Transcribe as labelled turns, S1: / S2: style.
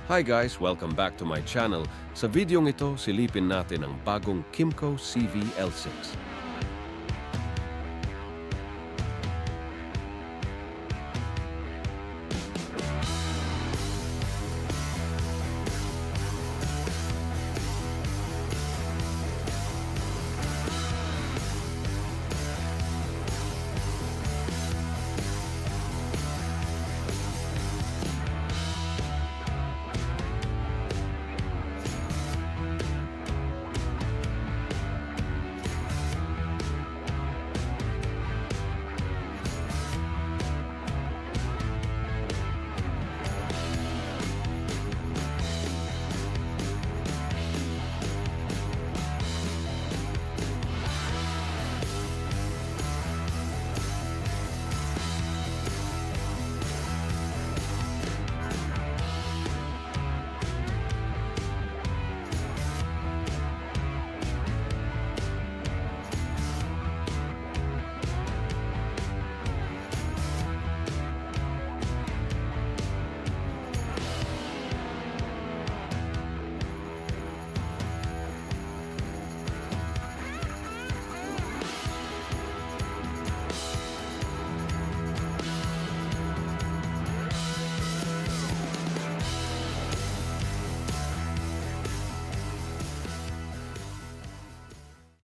S1: Hi guys! Welcome back to my channel. Sa videong ito, silipin natin ang bagong Kimco CV L6.